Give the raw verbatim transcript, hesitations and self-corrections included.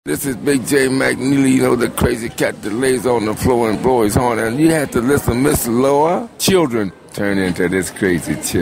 This is Big J McNeely, you know, the crazy cat that lays on the floor and blows his horn. And you have to listen, Miss Aloha. Children turn into this crazy chick.